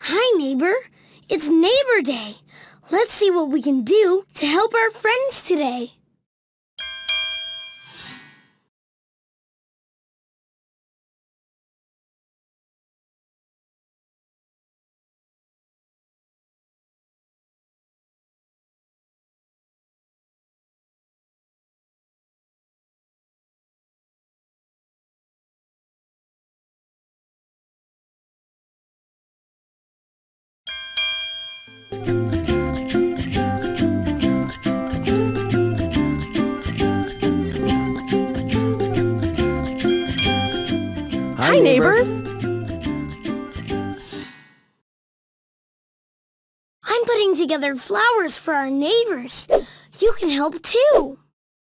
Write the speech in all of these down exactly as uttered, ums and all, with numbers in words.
Hi, neighbor. It's Neighbor Day. Let's see what we can do to help our friends today. Hi, Hi neighbor. neighbor. I'm putting together flowers for our neighbors. You can help too.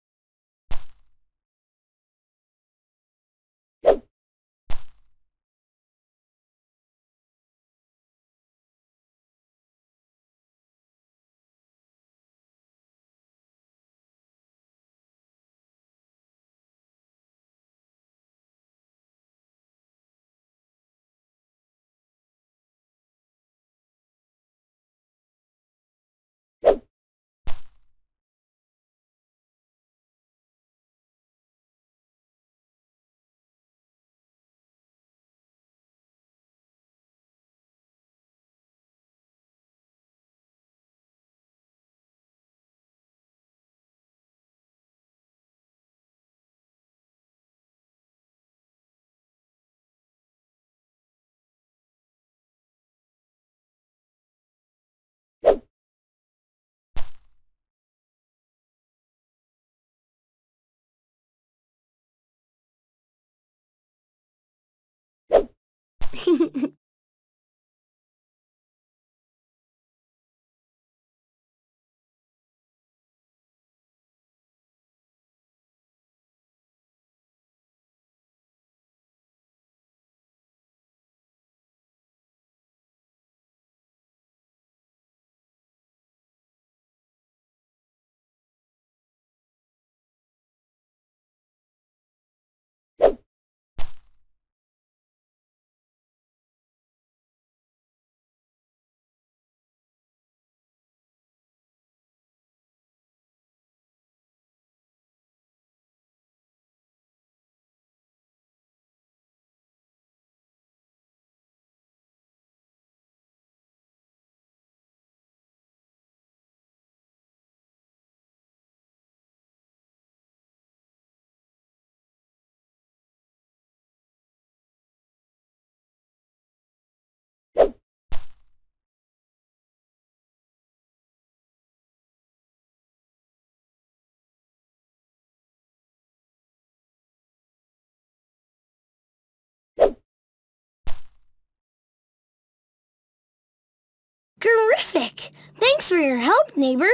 Terrific! Thanks for your help, neighbor.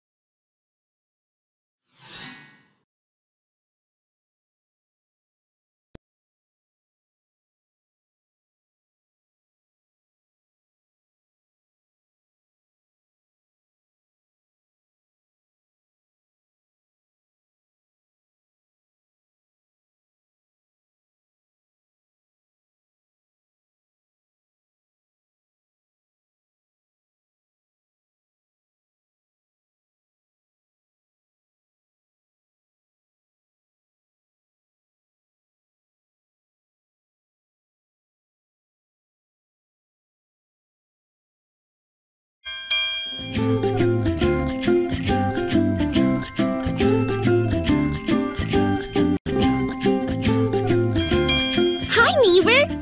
Hi, neighbor.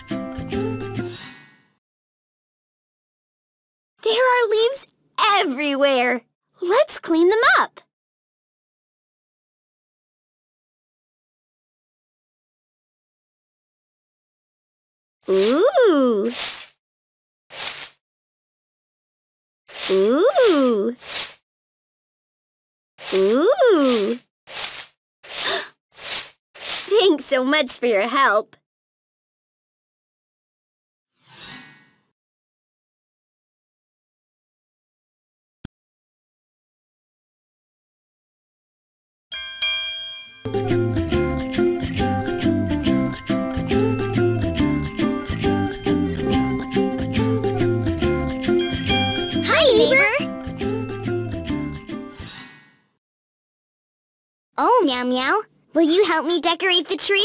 There are leaves everywhere. Let's clean them up. Ooh. Ooh. Ooh. Thanks so much for your help. Meow Meow. Will you help me decorate the tree?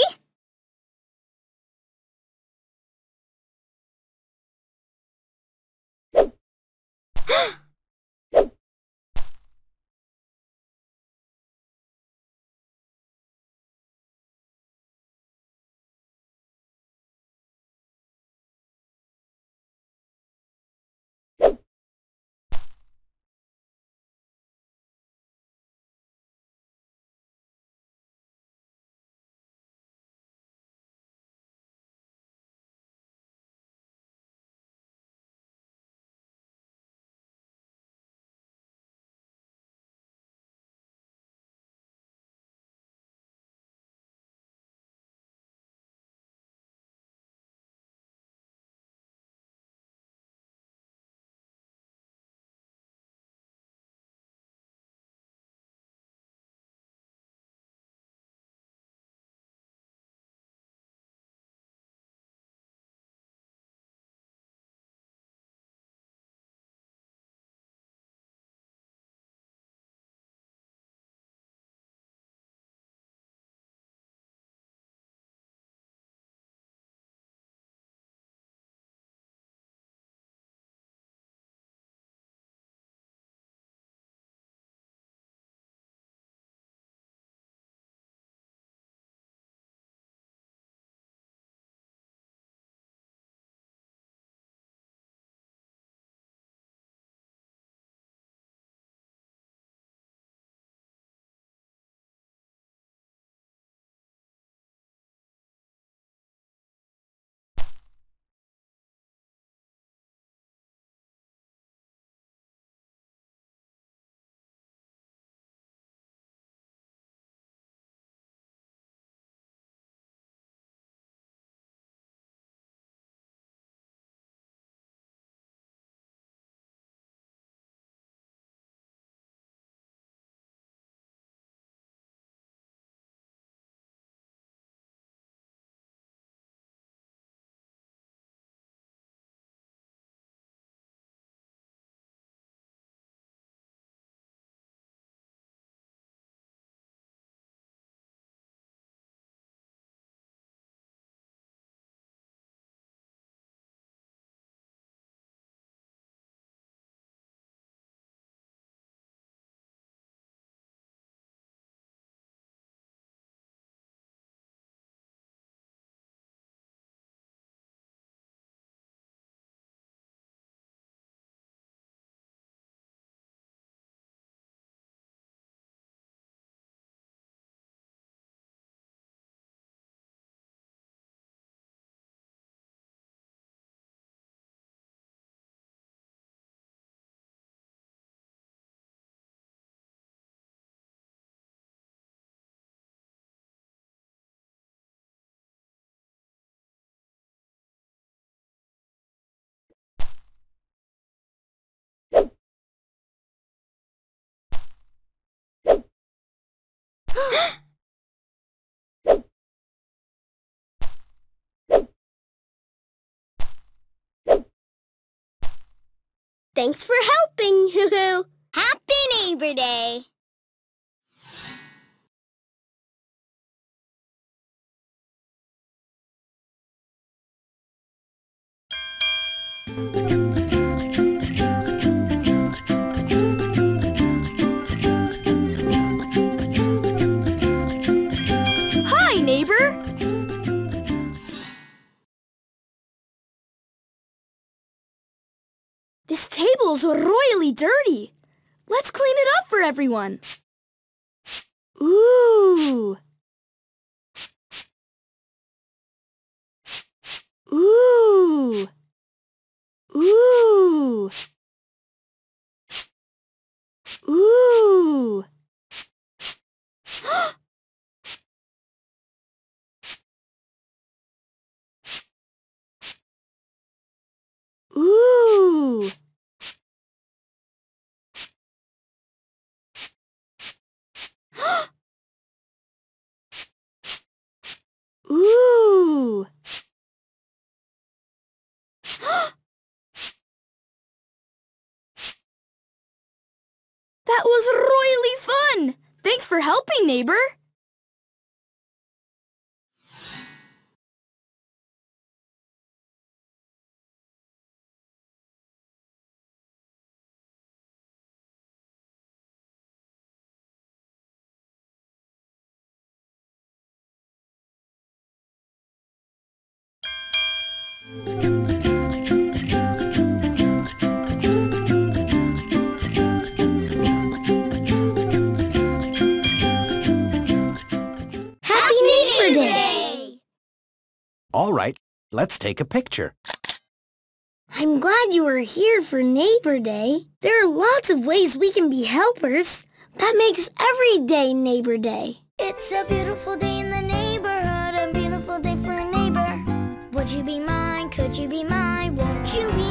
Thanks for helping, Hoo-Hoo. Happy Neighbor Day! Hi, neighbor. This table's royally dirty. Let's clean it up for everyone. Ooh. Ooh. Ooh. Ooh. Ooh. Ooh. That was royally fun! Thanks for helping, neighbor! Happy Neighbor Day! All right, let's take a picture. I'm glad you were here for Neighbor Day. There are lots of ways we can be helpers. That makes every day Neighbor Day. It's a beautiful day in the neighborhood, a beautiful day for a neighbor. Would you be mine? Could you be mine? Won't you be